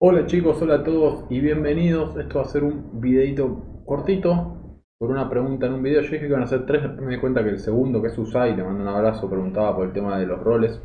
Hola chicos, hola a todos y bienvenidos. Esto va a ser un videito cortito por una pregunta en un video. Yo dije que iban a ser tres, después me di cuenta que el segundo, que es Usai, le mando un abrazo, preguntaba por el tema de los roles.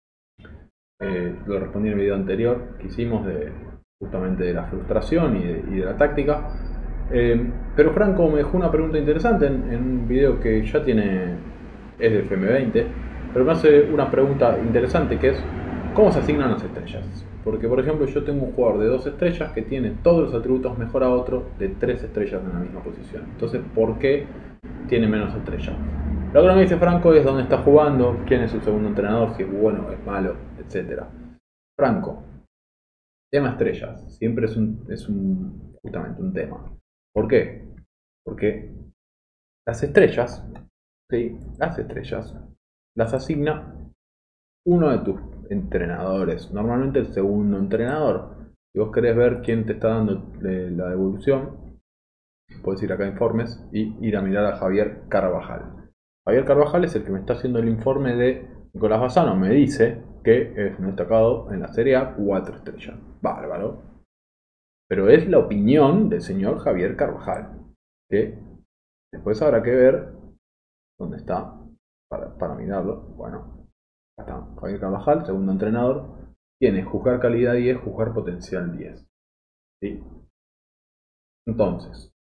Lo respondí en el video anterior que hicimos justamente de la frustración y de la táctica. Pero Franco me dejó una pregunta interesante en un video que ya es de FM20, pero me hace una pregunta interesante que es ¿cómo se asignan las estrellas? Porque por ejemplo yo tengo un jugador de 2 estrellas que tiene todos los atributos mejor a otro de 3 estrellas en la misma posición. Entonces, ¿por qué tiene menos estrellas? Lo que no me dice Franco es dónde está jugando, quién es su segundo entrenador, si es bueno, es malo, etc. Franco, tema estrellas, siempre justamente un tema. ¿Por qué? Porque las estrellas, ¿sí? Las estrellas las asigna uno de tus entrenadores, normalmente el segundo entrenador. Si vos querés ver quién te está dando la devolución, puedes ir acá a informes y ir a mirar a Javier Carvajal. Javier Carvajal es el que me está haciendo el informe de Nicolás Bassano. Me dice que es un destacado en la Serie A 4 estrellas. Bárbaro. Pero es la opinión del señor Javier Carvajal, que después habrá que ver dónde está para mirarlo. Bueno, acá está Javier Carvajal, segundo entrenador. Tiene juzgar calidad 10, juzgar potencial 10. ¿Sí? Entonces,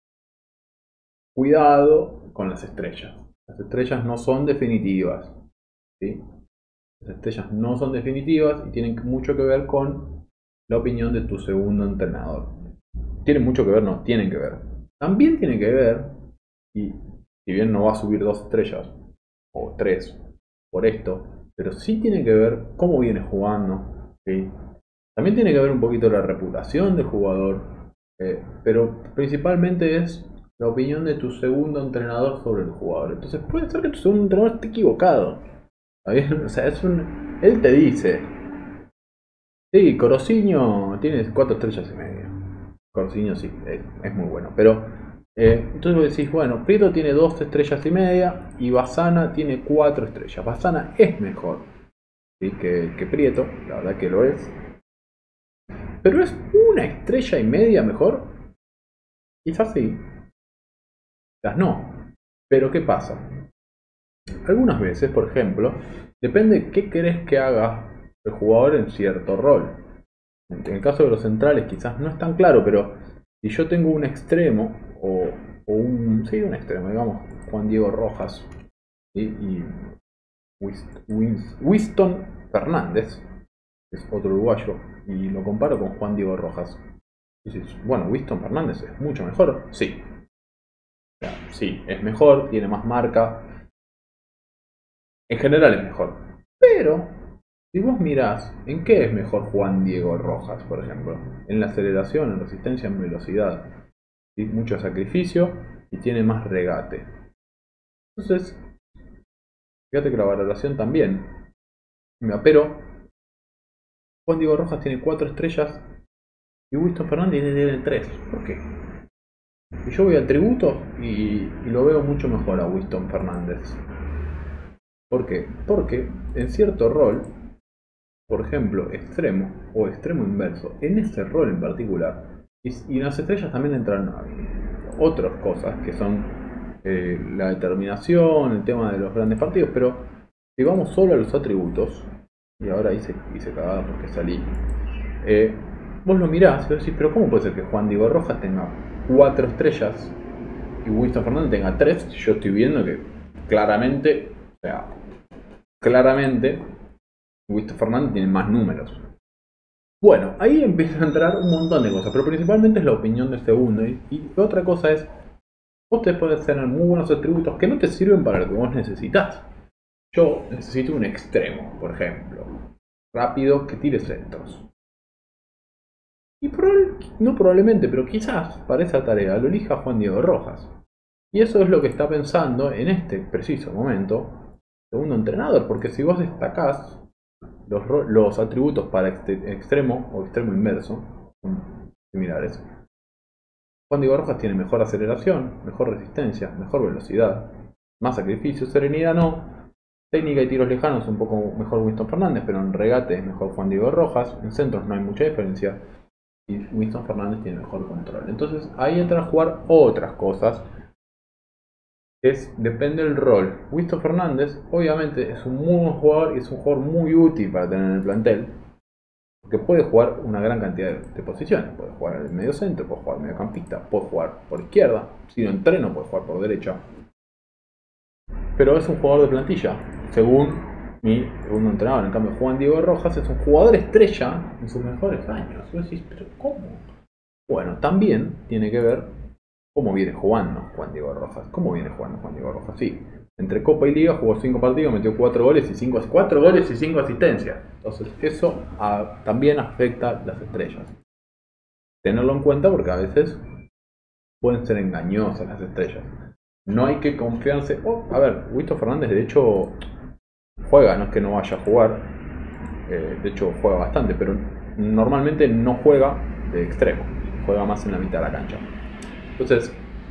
cuidado con las estrellas. Las estrellas no son definitivas. ¿Sí? Las estrellas no son definitivas y tienen mucho que ver con la opinión de tu segundo entrenador. Tienen mucho que ver, no, tienen que ver. También tiene que ver, y si bien no va a subir 2 estrellas o 3 por esto, pero sí tiene que ver cómo viene jugando. ¿Sí? También tiene que ver un poquito la reputación del jugador, pero principalmente es la opinión de tu segundo entrenador sobre el jugador. Entonces puede ser que tu segundo entrenador esté equivocado. ¿Está bien? O sea, él te dice, sí, Corosiño tiene 4 estrellas y media. Corosiño sí, es muy bueno. Pero entonces vos decís, bueno, Prieto tiene 2 estrellas y media y Bassana tiene 4 estrellas. Bassana es mejor, ¿sí? que Prieto, la verdad que lo es. Pero es una estrella y media mejor. Quizás sí, quizás no. Pero ¿qué pasa? Algunas veces, por ejemplo, depende qué querés que haga el jugador en cierto rol. En el caso de los centrales quizás no es tan claro, pero si yo tengo un extremo sí, un extremo, digamos, Juan Diego Rojas, ¿sí? Y Winston Fernández, que es otro uruguayo, y lo comparo con Juan Diego Rojas. Y dices, bueno, Winston Fernández es mucho mejor. Sí, o sea, sí, es mejor, tiene más marca, en general es mejor. Pero, si vos mirás, ¿en qué es mejor Juan Diego Rojas, por ejemplo? En la aceleración, en resistencia, en velocidad. ¿Sí? Mucho sacrificio y tiene más regate. Entonces, fíjate que la valoración también. Pero Juan Diego Rojas tiene 4 estrellas y Winston Fernández tiene 3. ¿Por qué? Y yo voy a atributos y lo veo mucho mejor a Winston Fernández. ¿Por qué? Porque en cierto rol, por ejemplo, extremo o extremo inverso, en ese rol en particular, y en las estrellas también entran otras cosas que son la determinación, el tema de los grandes partidos, pero si vamos solo a los atributos, y ahora hice cagada porque salí, vos lo mirás y vos decís, pero ¿cómo puede ser que Juan Diego Rojas tenga 4 estrellas y Winston Fernández tenga 3? Yo estoy viendo que claramente, o sea, claramente Winston Fernández tiene más números. Bueno, ahí empieza a entrar un montón de cosas, pero principalmente es la opinión del segundo. Y otra cosa es, vos te podés tener muy buenos atributos que no te sirven para lo que vos necesitas. Yo necesito un extremo, por ejemplo, rápido que tire centros. Y no probablemente, pero quizás para esa tarea lo elija Juan Diego Rojas. Y eso es lo que está pensando en este preciso momento segundo entrenador, porque si vos destacás los atributos para extremo o extremo inverso, son similares. Juan Diego Rojas tiene mejor aceleración, mejor resistencia, mejor velocidad, más sacrificio, serenidad no. Técnica y tiros lejanos un poco mejor Winston Fernández, pero en regate es mejor Juan Diego Rojas. En centros no hay mucha diferencia. y Winston Fernández tiene mejor control. Entonces ahí entran a jugar otras cosas. Depende del rol. Winston Fernández obviamente es un muy buen jugador y es un jugador muy útil para tener en el plantel. Porque puede jugar una gran cantidad de posiciones. Puede jugar en el medio centro, puede jugar mediocampista, puede jugar por izquierda. Si no entreno puede jugar por derecha. Pero es un jugador de plantilla, según mi segundo entrenador. En cambio, Juan Diego Rojas es un jugador estrella en sus mejores años. Y vos decís, ¿pero cómo? Bueno, también tiene que ver cómo viene jugando Juan Diego Rojas. ¿Cómo viene jugando Juan Diego Rojas? Sí, entre Copa y Liga jugó 5 partidos, metió 4 goles y 5 asistencias. Entonces, eso también afecta las estrellas. Tenerlo en cuenta porque a veces pueden ser engañosas las estrellas. No hay que confiarse. A ver, Winston Fernández de hecho juega, no es que no vaya a jugar. De hecho juega bastante, pero normalmente no juega de extremo. Juega más en la mitad de la cancha. Entonces,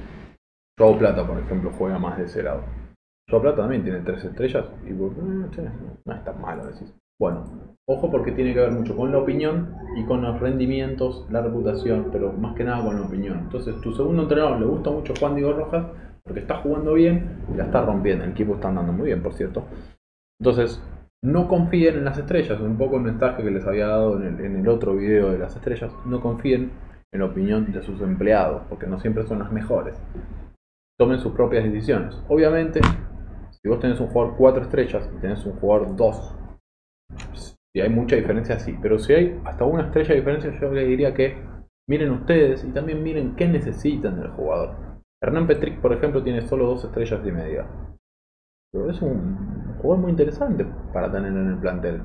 Joao Plata, por ejemplo, juega más de ese lado. Joao Plata también tiene 3 estrellas y no es tan malo, decís. Bueno, ojo porque tiene que ver mucho con la opinión y con los rendimientos, la reputación, pero más que nada con la opinión. Entonces, tu segundo entrenador le gusta mucho Juan Diego Rojas porque está jugando bien y la está rompiendo. El equipo está andando muy bien, por cierto. Entonces, no confíen en las estrellas. Un poco el mensaje que les había dado en el otro video de las estrellas. No confíen en la opinión de sus empleados, porque no siempre son las mejores. Tomen sus propias decisiones. Obviamente, si vos tenés un jugador 4 estrellas y tenés un jugador 2, si hay mucha diferencia, sí. Pero si hay hasta una estrella de diferencia, yo les diría que miren ustedes y también miren qué necesitan del jugador. Hernán Petric, por ejemplo, tiene solo 2 estrellas y media. Pero es un jugador muy interesante para tener en el plantel.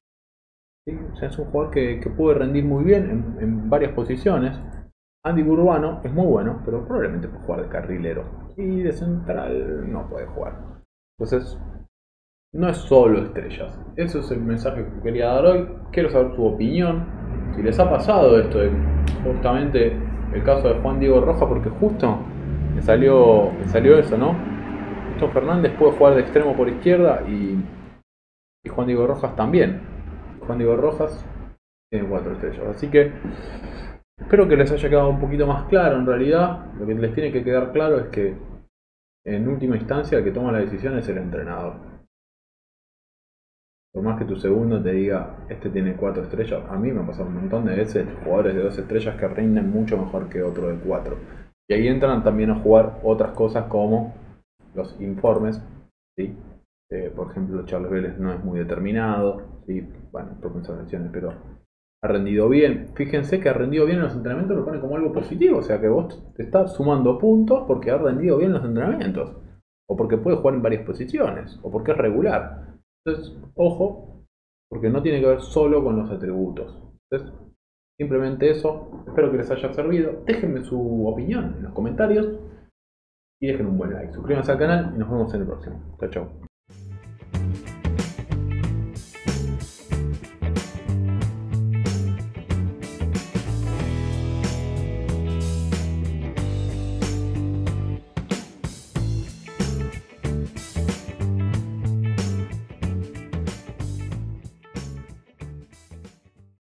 ¿Sí? O sea, es un jugador que puede rendir muy bien en varias posiciones. Andy Burbano es muy bueno, pero probablemente puede jugar de carrilero. Y de central no puede jugar. Entonces, no es solo estrellas. Ese es el mensaje que quería dar hoy. Quiero saber su opinión. Si les ha pasado esto, justamente el caso de Juan Diego Rojas, porque justo me salió eso, ¿no? Winston Fernández puede jugar de extremo por izquierda y Juan Diego Rojas también. Juan Diego Rojas tiene 4 estrellas. Así que espero que les haya quedado un poquito más claro. En realidad, lo que les tiene que quedar claro es que en última instancia el que toma la decisión es el entrenador. Por más que tu segundo te diga, este tiene 4 estrellas, a mí me ha pasado un montón de veces jugadores de 2 estrellas que rinden mucho mejor que otro de 4. Y ahí entran también a jugar otras cosas como los informes, ¿sí? Por ejemplo, Charles Vélez no es muy determinado, ¿sí? Bueno, propenso a lesiones, pero ha rendido bien. Fíjense que ha rendido bien en los entrenamientos, lo pone como algo positivo, o sea que vos te estás sumando puntos porque ha rendido bien en los entrenamientos, o porque puede jugar en varias posiciones, o porque es regular. Entonces, ojo, porque no tiene que ver solo con los atributos. Entonces, simplemente eso. Espero que les haya servido. Déjenme su opinión en los comentarios y dejen un buen like. Suscríbanse al canal y nos vemos en el próximo. Chao, chao.